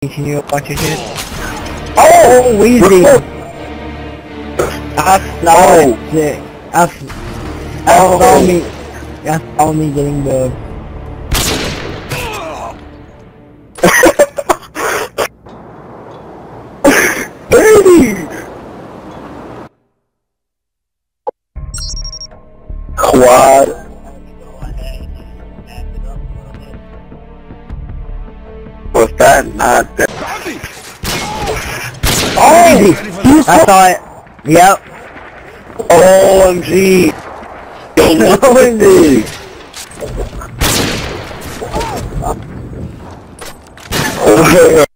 Can you watch your shit? Oh, Weezy! That's not sick. That's all me. That's all me getting the. Quad. Was that not that? Oh! I saw it. Yep. OMG! OMG!